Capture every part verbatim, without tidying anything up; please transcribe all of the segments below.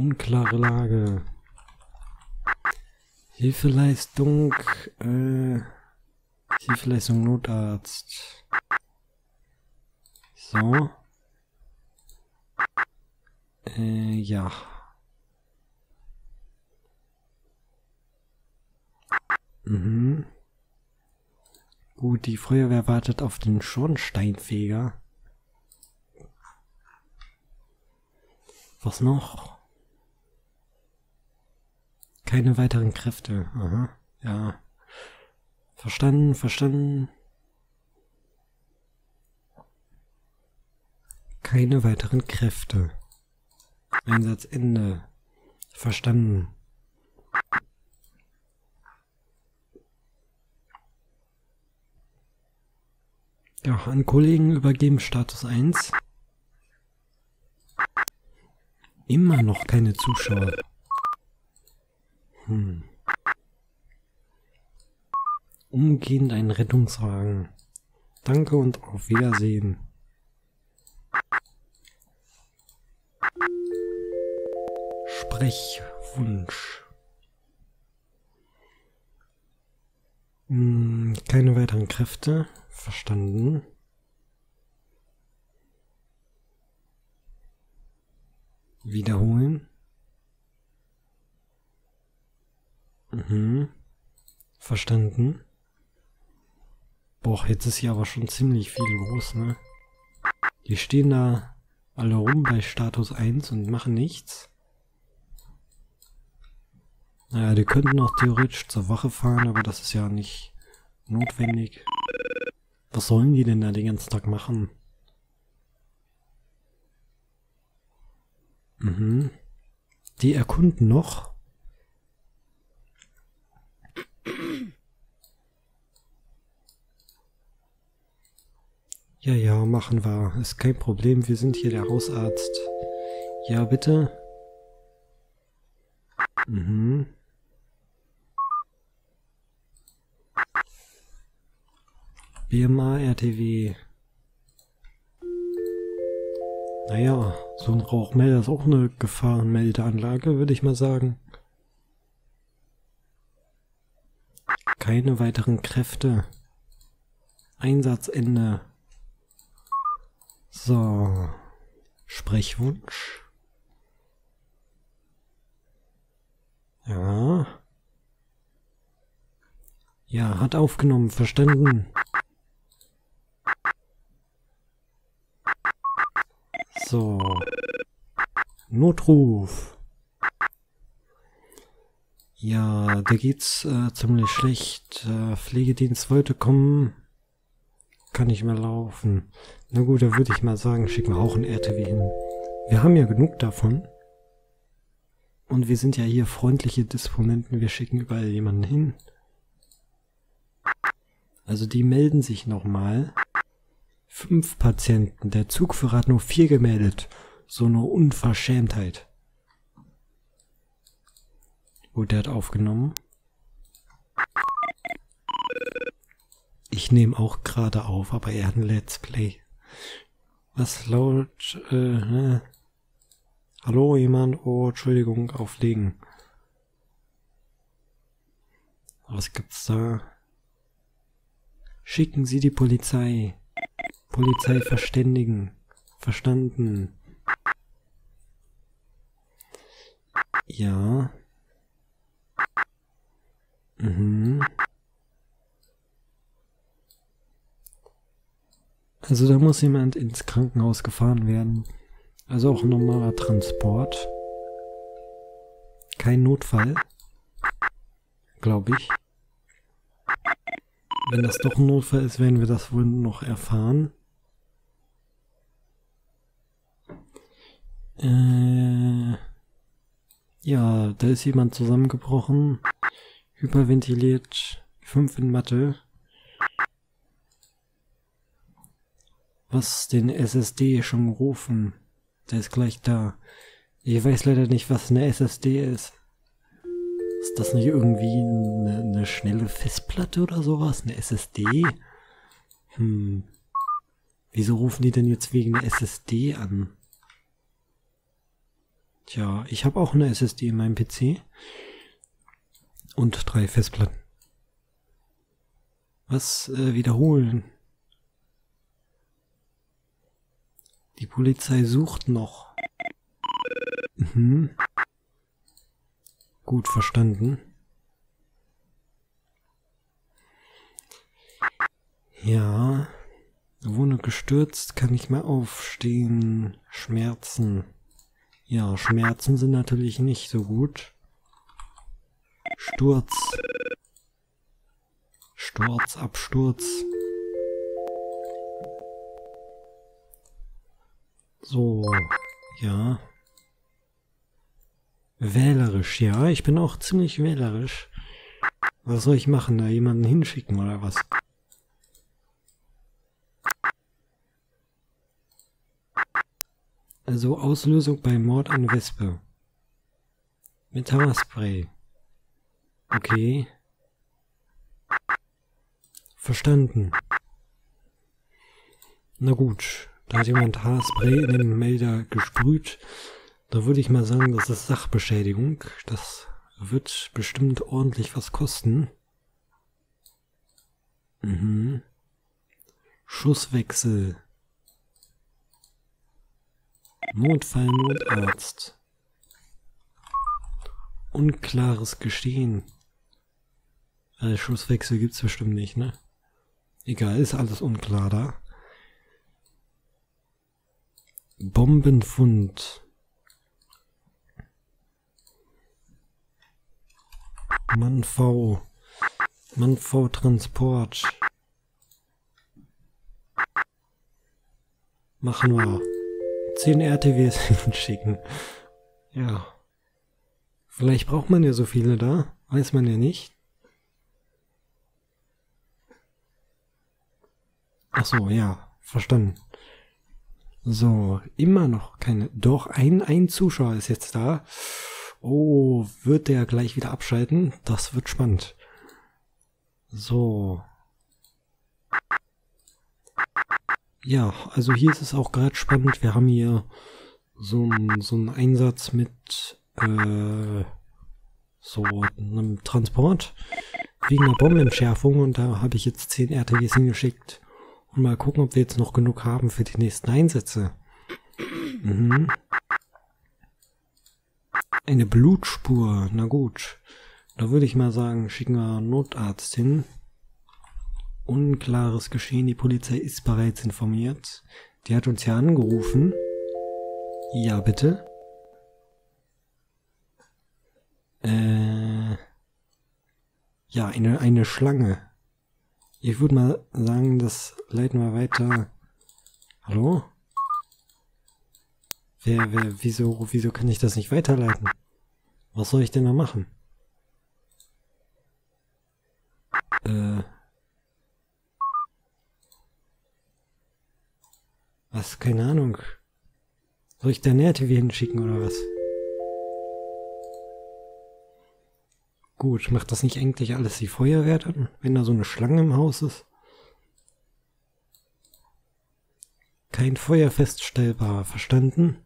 Unklare Lage. Hilfeleistung, äh, Hilfeleistung Notarzt. So. Äh, ja. Mhm. Gut, die Feuerwehr wartet auf den Schornsteinfeger. Was noch? Keine weiteren Kräfte. Aha, ja. Verstanden, verstanden. Keine weiteren Kräfte. Einsatzende. Verstanden. Ja, an Kollegen übergeben Status eins. Immer noch keine Zuschauer. Hm. Umgehend ein Rettungswagen. Danke und auf Wiedersehen. Sprechwunsch. Hm, keine weiteren Kräfte. Verstanden. Wiederholen. Mhm. Verstanden. Boah, jetzt ist hier aber schon ziemlich viel los, ne? Die stehen da alle rum bei Status eins und machen nichts. Naja, die könnten auch theoretisch zur Wache fahren, aber das ist ja nicht notwendig. Was sollen die denn da den ganzen Tag machen? Mhm. Die erkunden noch. Ja, ja, machen wir. Ist kein Problem, wir sind hier der Hausarzt. Ja, bitte. Mhm. B M A R T W. Naja, so ein Rauchmelder ist auch eine Gefahrenmeldeanlage, würde ich mal sagen. Keine weiteren Kräfte. Einsatzende. So. Sprechwunsch. Ja. Ja, hat aufgenommen, verstanden. So. Notruf. Ja, da geht's äh, ziemlich schlecht. Äh, Pflegedienst wollte kommen. Kann nicht mehr laufen. Na gut, da würde ich mal sagen, schicken wir auch ein R T W hin. Wir haben ja genug davon. Und wir sind ja hier freundliche Disponenten. Wir schicken überall jemanden hin. Also die melden sich nochmal. Fünf Patienten. Der Zugführer hat nur vier gemeldet. So eine Unverschämtheit. Gut, der hat aufgenommen. Ich nehme auch gerade auf, aber er hat ein Let's Play. Was laut... Äh, ne? Hallo, jemand? Oh, Entschuldigung, auflegen. Was gibt's da? Schicken Sie die Polizei. Polizei verständigen. Verstanden. Ja. Mhm. Also da muss jemand ins Krankenhaus gefahren werden. Also auch ein normaler Transport. Kein Notfall. Glaube ich. Wenn das doch ein Notfall ist, werden wir das wohl noch erfahren. Äh, ja, da ist jemand zusammengebrochen. Hyperventiliert. fünf in Mathe. Was den S S D schon gerufen? Der ist gleich da. Ich weiß leider nicht, was eine S S D ist. Ist das nicht irgendwie eine, eine schnelle Festplatte oder sowas? Eine S S D? Hm. Wieso rufen die denn jetzt wegen der S S D an? Tja, ich habe auch eine S S D in meinem P C. Und drei Festplatten. Was äh, wiederholen? Die Polizei sucht noch. Mhm. Gut verstanden. Ja. Wurde gestürzt, kann nicht mehr aufstehen. Schmerzen. Ja, Schmerzen sind natürlich nicht so gut. Sturz. Sturz, Absturz. So, ja. Wählerisch, ja, ich bin auch ziemlich wählerisch. Was soll ich machen, da jemanden hinschicken oder was? Also Auslösung bei Mord an Wespe. Mit Haarspray. Okay. Verstanden. Na gut, da hat jemand Haarspray in den Melder gesprüht. Da würde ich mal sagen, das ist Sachbeschädigung. Das wird bestimmt ordentlich was kosten. Mhm. Schusswechsel. Notfall, Notarzt. Unklares Geschehen. Also Schusswechsel gibt's bestimmt nicht, ne? Egal, ist alles unklar da. Bombenfund. Mann V. Mann V Transport. Machen wir. zehn R T Ws hinschicken. Ja. Vielleicht braucht man ja so viele da. Weiß man ja nicht. Ach so, ja. Verstanden. So, immer noch keine... Doch, ein, ein Zuschauer ist jetzt da. Oh, wird der gleich wieder abschalten? Das wird spannend. So. Ja, also hier ist es auch gerade spannend. Wir haben hier so einen so einen Einsatz mit äh, so einem Transport wegen einer Bombenentschärfung und da habe ich jetzt zehn R T Ws hingeschickt und mal gucken, ob wir jetzt noch genug haben für die nächsten Einsätze. Mhm. Eine Blutspur, na gut. Da würde ich mal sagen, schicken wir einen Notarzt hin. Unklares Geschehen, die Polizei ist bereits informiert. Die hat uns ja angerufen. Ja, bitte. Äh, ja, eine, eine Schlange. Ich würde mal sagen, das leiten wir weiter. Hallo? Wer, wer, wieso, wieso kann ich das nicht weiterleiten? Was soll ich denn da machen? Äh. Was? Keine Ahnung. Soll ich da ein R T W hinschicken oder was? Gut, macht das nicht eigentlich alles die Feuerwehr dann, wenn da so eine Schlange im Haus ist? Kein Feuer feststellbar, verstanden?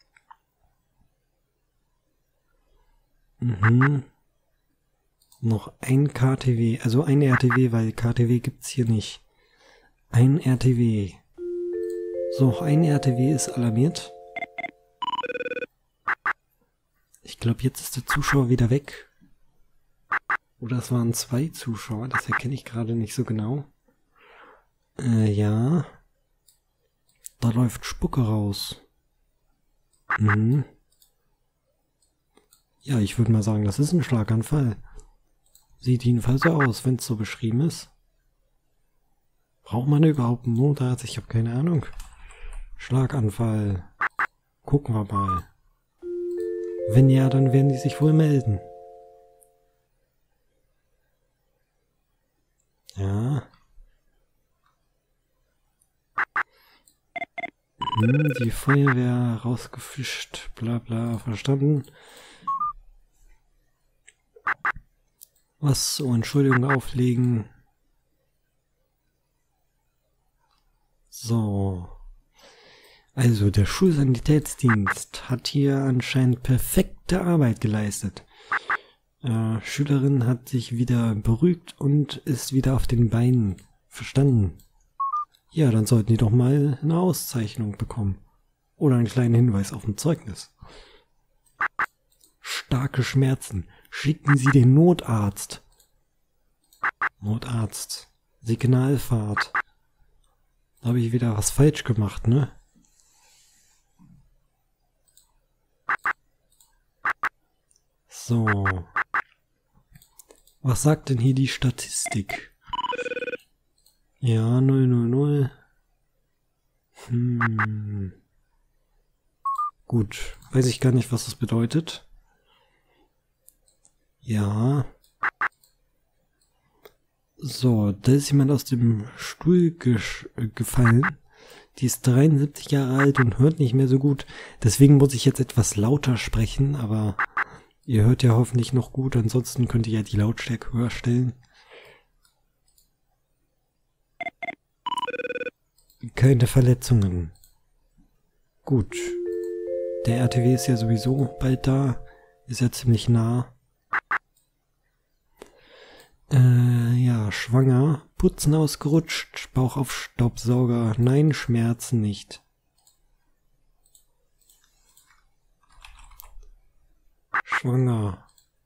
Mhm. Noch ein K T W, also ein R T W, weil K T W gibt's hier nicht. Ein R T W. So, ein R T W ist alarmiert. Ich glaube, jetzt ist der Zuschauer wieder weg. Oder es waren zwei Zuschauer, das erkenne ich gerade nicht so genau. Äh, ja. Da läuft Spucke raus. Mhm. Ja, ich würde mal sagen, das ist ein Schlaganfall. Sieht jedenfalls so aus, wenn es so beschrieben ist. Braucht man überhaupt einen Notarzt? Ich habe keine Ahnung. Schlaganfall. Gucken wir mal. Wenn ja, dann werden die sich wohl melden. Ja. Hm, die Feuerwehr rausgefischt, bla bla, verstanden. Was, so Entschuldigung auflegen. So. Also, der Schulsanitätsdienst hat hier anscheinend perfekte Arbeit geleistet. Äh, Schülerin hat sich wieder beruhigt und ist wieder auf den Beinen. Verstanden. Ja, dann sollten die doch mal eine Auszeichnung bekommen. Oder einen kleinen Hinweis auf dem Zeugnis. Starke Schmerzen. Schicken Sie den Notarzt. Notarzt. Signalfahrt. Da habe ich wieder was falsch gemacht, ne? So. Was sagt denn hier die Statistik? Ja, null null null. Hm. Gut. Weiß ich gar nicht, was das bedeutet. Ja. So, da ist jemand aus dem Stuhl gefallen. Die ist dreiundsiebzig Jahre alt und hört nicht mehr so gut. Deswegen muss ich jetzt etwas lauter sprechen, aber ihr hört ja hoffentlich noch gut. Ansonsten könnt ihr ja die Lautstärke höher stellen. Keine Verletzungen. Gut. Der R T W ist ja sowieso bald da. Ist ja ziemlich nah. Äh, ja, schwanger. Putzen ausgerutscht. Bauch auf Staubsauger. Nein, Schmerzen nicht. Schwanger.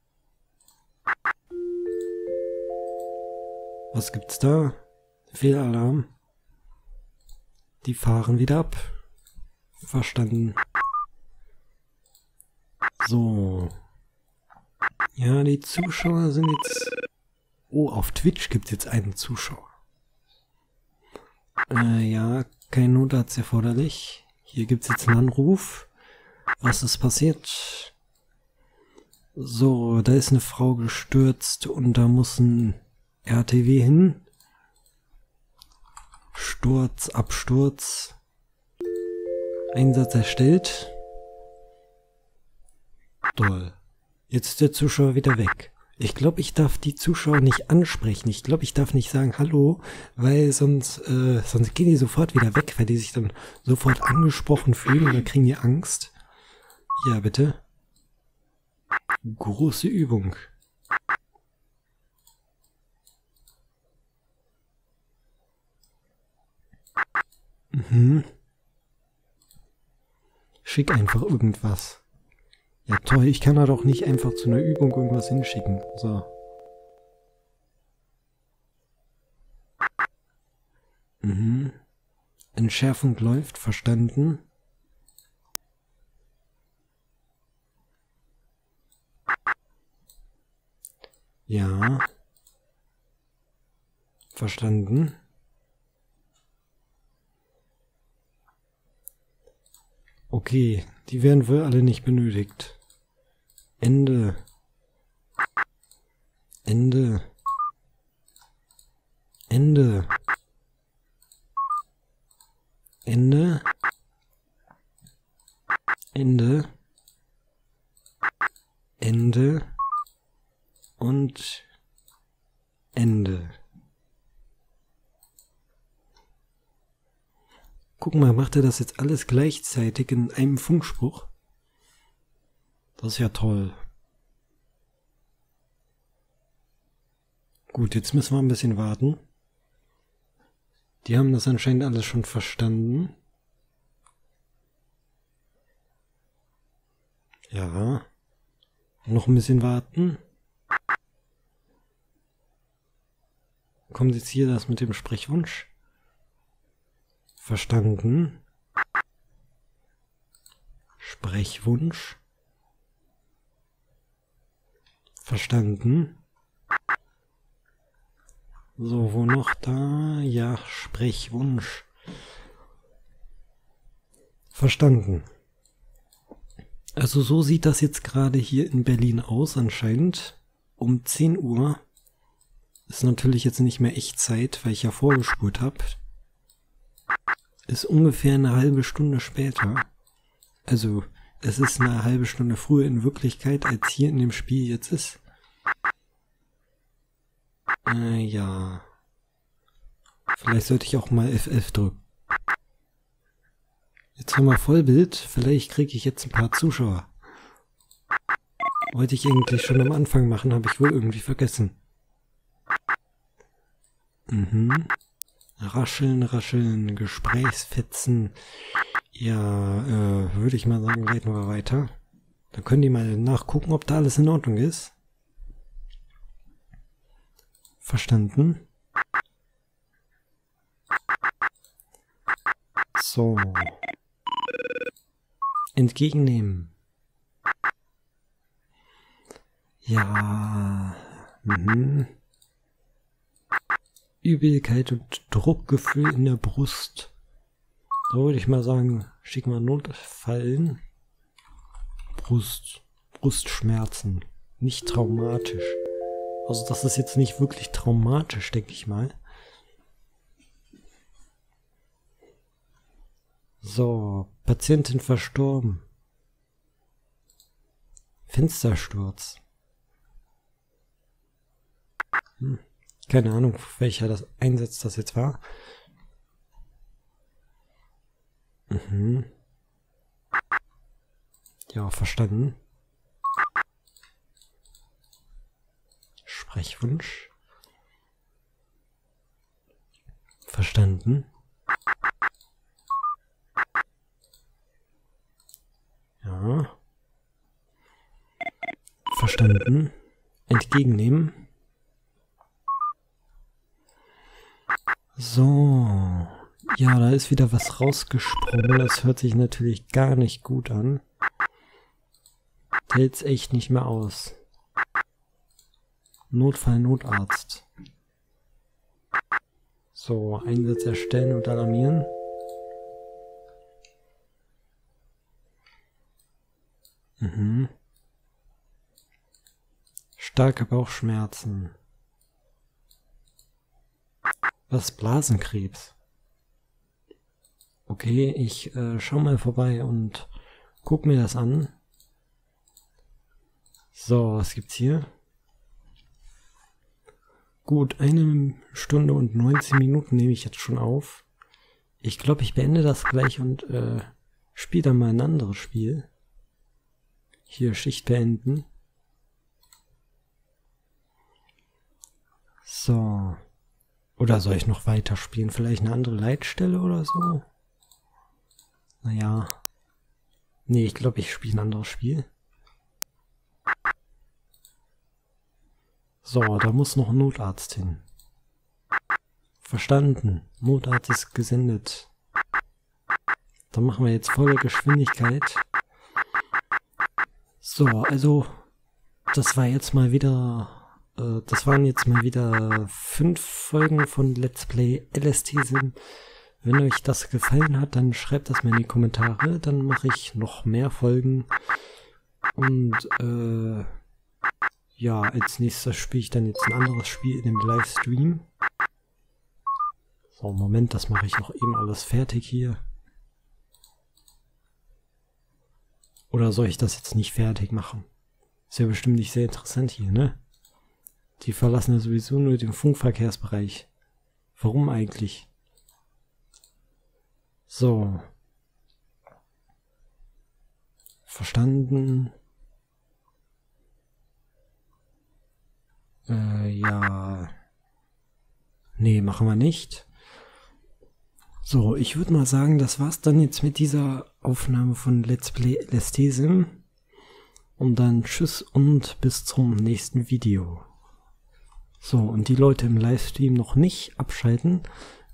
Was gibt's da? Fehlalarm. Die fahren wieder ab. Verstanden. So. Ja, die Zuschauer sind jetzt... Oh, auf Twitch gibt's jetzt einen Zuschauer. Äh, ja, kein Notarzt erforderlich. Hier gibt's jetzt einen Anruf. Was ist passiert? So, da ist eine Frau gestürzt und da muss ein R T W hin. Sturz, Absturz. Einsatz erstellt. Toll. Jetzt ist der Zuschauer wieder weg. Ich glaube, ich darf die Zuschauer nicht ansprechen. Ich glaube, ich darf nicht sagen Hallo, weil sonst, äh, sonst gehen die sofort wieder weg, weil die sich dann sofort angesprochen fühlen und dann kriegen die Angst. Ja, bitte. Große Übung. Mhm. Schick einfach irgendwas. Ja toll, ich kann da doch nicht einfach zu einer Übung irgendwas hinschicken. So. Mhm. Entschärfung läuft, verstanden. Ja. Verstanden. Okay, die werden wohl alle nicht benötigt. Ende. Ende. Ende. Ende. Ende. Ende. Und Ende. Guck mal, macht er das jetzt alles gleichzeitig in einem Funkspruch? Das ist ja toll. Gut, jetzt müssen wir ein bisschen warten. Die haben das anscheinend alles schon verstanden. Ja. Noch ein bisschen warten. Kommt jetzt hier das mit dem Sprechwunsch? Verstanden. Sprechwunsch. Verstanden. So, wo noch da? Ja, Sprechwunsch. Verstanden. Also so sieht das jetzt gerade hier in Berlin aus anscheinend. Um zehn Uhr. Ist natürlich jetzt nicht mehr Echtzeit, weil ich ja vorgespult habe. Ist ungefähr eine halbe Stunde später. Also, es ist eine halbe Stunde früher in Wirklichkeit, als hier in dem Spiel jetzt ist. Äh, ja. Vielleicht sollte ich auch mal F elf drücken. Jetzt haben wir Vollbild. Vielleicht kriege ich jetzt ein paar Zuschauer. Wollte ich eigentlich schon am Anfang machen, habe ich wohl irgendwie vergessen. Mhm. Rascheln, rascheln, Gesprächsfetzen. Ja, äh, würde ich mal sagen, leiten wir weiter. Dann können die mal nachgucken, ob da alles in Ordnung ist. Verstanden? So. Entgegennehmen. Ja. Mhm. Übelkeit und Druckgefühl in der Brust. So würde ich mal sagen, schicken wir Notfallen. Brust. Brustschmerzen. Nicht traumatisch. Also das ist jetzt nicht wirklich traumatisch, denke ich mal. So, Patientin verstorben. Fenstersturz. Hm. Keine Ahnung, welcher das Einsatz das jetzt war. Mhm. Ja, verstanden. Sprechwunsch. Verstanden. Ja. Verstanden. Entgegennehmen. So. Ja, da ist wieder was rausgesprungen. Das hört sich natürlich gar nicht gut an. Hält's echt nicht mehr aus. Notfall, Notarzt. So, Einsatz erstellen und alarmieren. Mhm. Starke Bauchschmerzen. Was? Blasenkrebs? Okay, ich äh, schau mal vorbei und guck mir das an. So, was gibt's hier? Gut, eine Stunde und neunzehn Minuten nehme ich jetzt schon auf. Ich glaube, ich beende das gleich und äh, spiele dann mal ein anderes Spiel. Hier, Schicht beenden. So. Oder soll ich noch weiterspielen? Vielleicht eine andere Leitstelle oder so? Naja. Nee, ich glaube, ich spiele ein anderes Spiel. So, da muss noch ein Notarzt hin. Verstanden. Notarzt ist gesendet. Dann machen wir jetzt volle Geschwindigkeit. So, also, das war jetzt mal wieder, äh, das waren jetzt mal wieder fünf Folgen von Let's Play L S T Sim. Wenn euch das gefallen hat, dann schreibt das mal in die Kommentare. Dann mache ich noch mehr Folgen. Und, äh, ja, als nächstes spiele ich dann jetzt ein anderes Spiel in dem Livestream. So, Moment, das mache ich noch eben alles fertig hier. Oder soll ich das jetzt nicht fertig machen? Ist ja bestimmt nicht sehr interessant hier, ne? Die verlassen ja sowieso nur den Funkverkehrsbereich. Warum eigentlich? So. Verstanden. Äh, ja. Nee, machen wir nicht. So, ich würde mal sagen, das war's dann jetzt mit dieser Aufnahme von Let's Play L S T Sim. Und dann tschüss und bis zum nächsten Video. So, und die Leute im Livestream noch nicht abschalten.